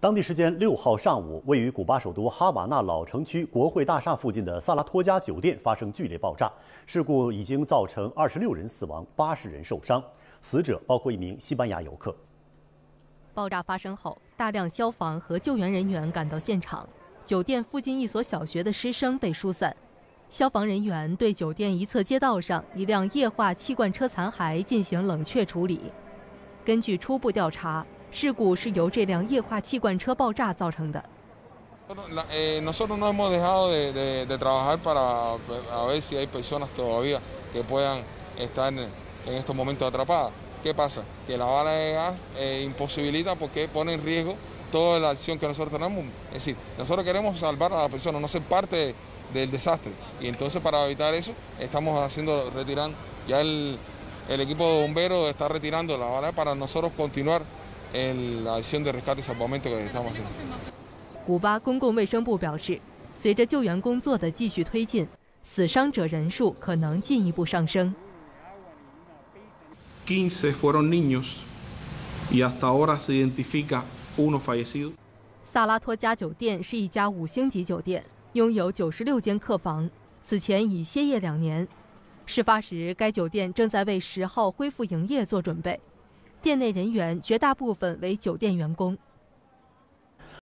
当地时间6号上午，位于古巴首都哈瓦那老城区国会大厦附近的萨拉托加酒店发生剧烈爆炸，事故已经造成26人死亡，80人受伤，死者包括一名西班牙游客。 爆炸发生后，大量消防和救援人员赶到现场，酒店附近一所小学的师生被疏散。消防人员对酒店一侧街道上一辆液化气罐车残骸进行冷却处理。根据初步调查，事故是由这辆液化气罐车爆炸造成的。 Nosotros no hemos dejado de trabajar para ver si hay personas todavía que puedan estar en estos momentos atrapadas. ¿Qué pasa? Que la bala de gas imposibilita porque pone en riesgo toda la acción que nosotros tenemos. Es decir, nosotros queremos salvar a la persona, no ser parte del desastre. Y entonces para evitar eso estamos retirando. Ya el equipo de bomberos está retirando la bala para nosotros continuar la acción de rescate y salvamento que estamos haciendo. 古巴公共卫生部表示，随着救援工作的继续推进，死伤者人数可能进一步上升。 15 fueron niños y hasta ahora se identifica uno fallecido. 萨拉托加酒店是一家5星级酒店，拥有96间客房，此前已歇业2年。事发时，该酒店正在为10号恢复营业做准备，店内人员绝大部分为酒店员工。